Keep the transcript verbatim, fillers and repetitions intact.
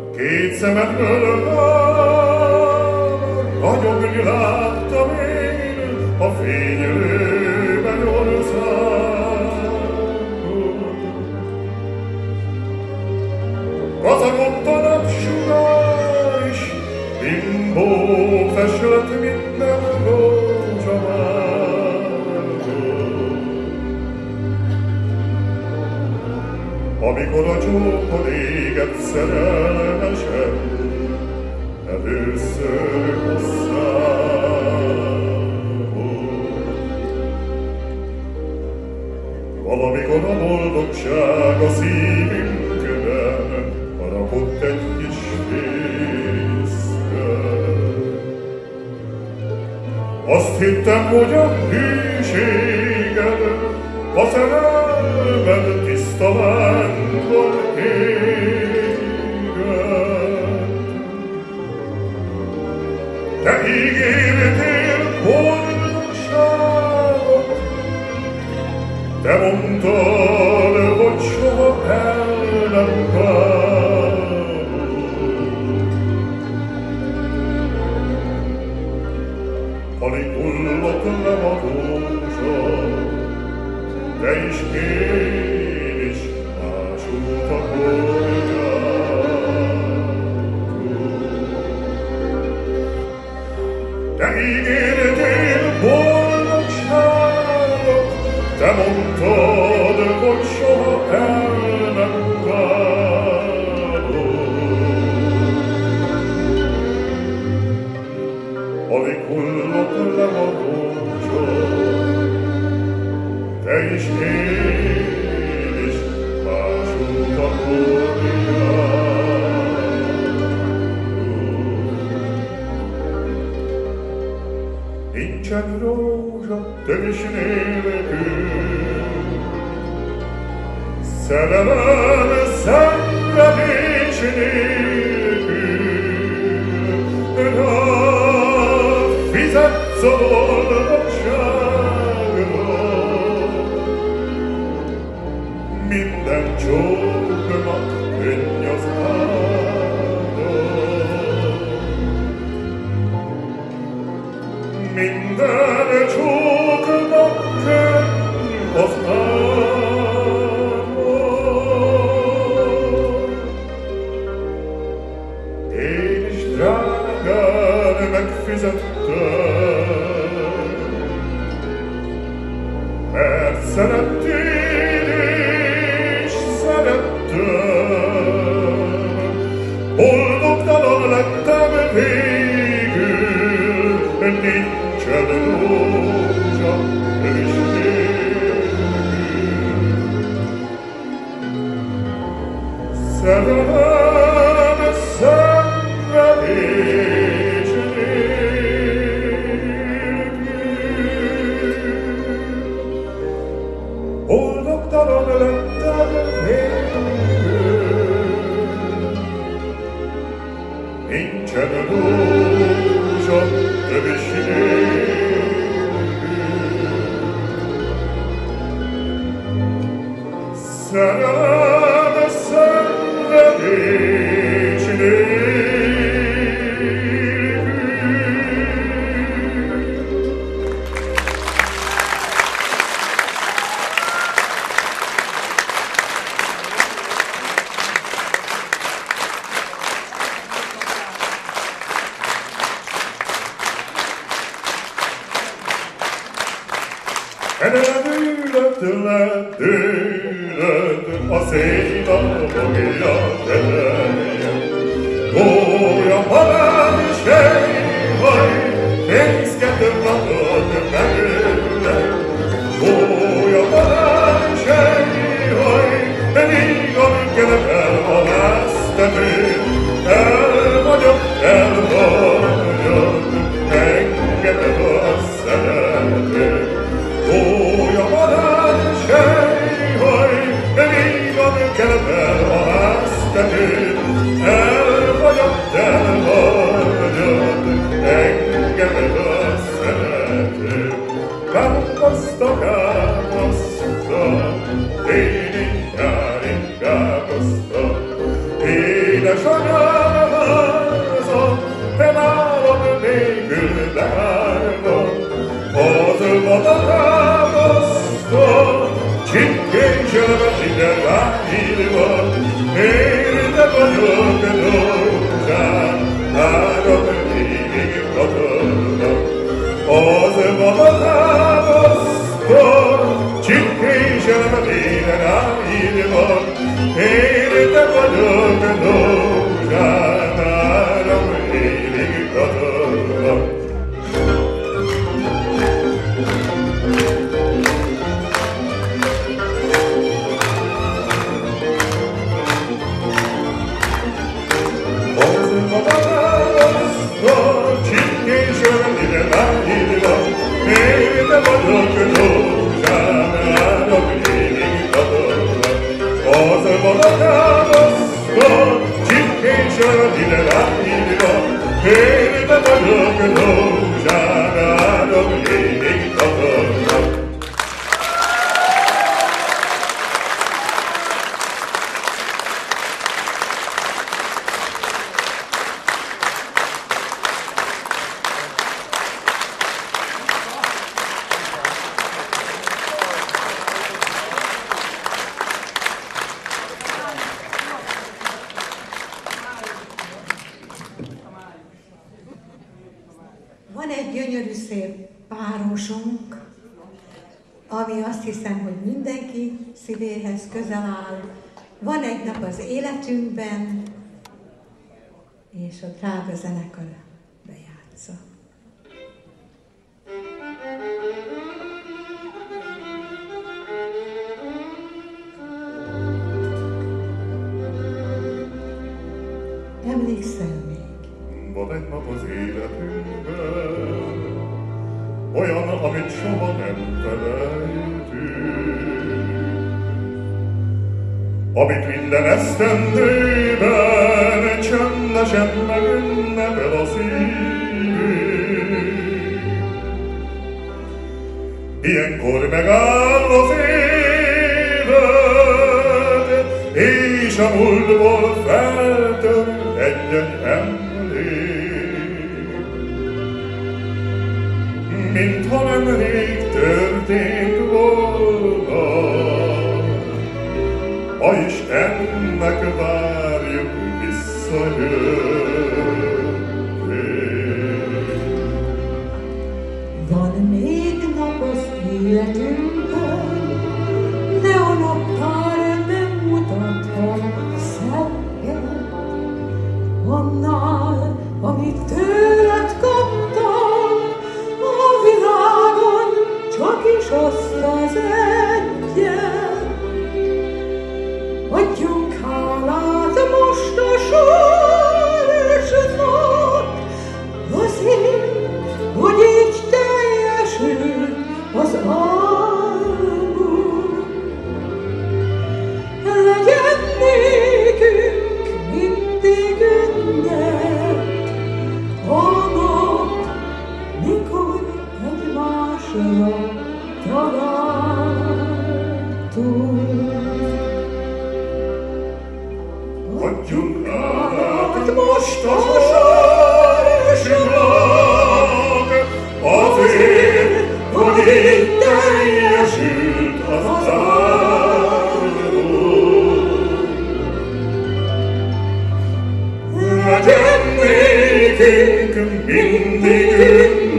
Két szemedből ragyogni láttam én a fénylőben országot. Gazagott a napsugár is, bimbó feslet minden rózsavágot. Amikor a csókod égett szerelmesen, először hosszámol. Valamikor a boldogság a szívünkben harapott egy kis fészkel. Azt hittem, hogy a hűséged, a szerelmed tiszta lángban égett. Te ígértél boldogságot, te mondtad, hogy soha el nem válod. Alig hullott le a rózsa, te is én is másultak voltunk. Te ígértél boldogságot, te mondtad, hogy soha el nem válod. Alig hullott le a rózsa, te is én is másultak voltunk. Nincsen rózsa tövis nélkül, szerelem szenvedés nélkül, rád fizetsz a boldogságra. Minden csóknak könny az ára, minden csóknak könny az ára. Én is drágán megfizettem, mert szerettél és szerettem. Boldogtalan lettem végül, nincsen rózsa és nélkül. Szerelem szenvedés nélkül, boldogtalan lettem végül, nincsen rózsa tövis nélkül. Szerelem szenvedés nélkül. Eredőlet, ledőlet, a szél a fogja tereje. Gólya halál és fejhaj, fészket magad belőle. Gólya halál és fejhaj, pedig amiket elhalásztető. El vagyok, el vagyok, engeded a szerető. Gólya halál és fejhaj, pedig amiket elhalásztető. El vagyok, el vagyok, engeded a szerető. Káposzta, káposzta, téli nyári káposzta, édesanyám, cittadina fidela érte vagyok rózsán, áram végig katonnak. Az baba támasztott, csipkésen minden írva, érte vagyok rózsán, áram végig katonnak. Van egy gyönyörű szép városunk, ami azt hiszem, hogy mindenki szívéhez közel áll. Van egy nap az életünkben, és a drága zenekar bejátsza. Emlékszel még? Van egy nap az életünkben, olyan, amit soha nem felejtünk, amit minden esztendőben csendesen megünnepel a szívünk. Ilyenkor megáll az élet, és a múltból feltör egy-egy emlék. Mintha nemrég történt volna, ma is ennek várjuk visszajönni. Van még nap az életünkben, de a naptár nem mutathat szebbet annál, amit tőled kaptam. A világon csak is azt az egyet. Adjunk hálát most a sorsnak, azért, hogy így teljesül az álmunk. Legyen nékünk mindig ünnep a nap, mikor egymásra találtunk. Adjunk hálát most a sorsnak, azért, hogy így teljesült az álmunk. Legyen nékünk mindig ünnep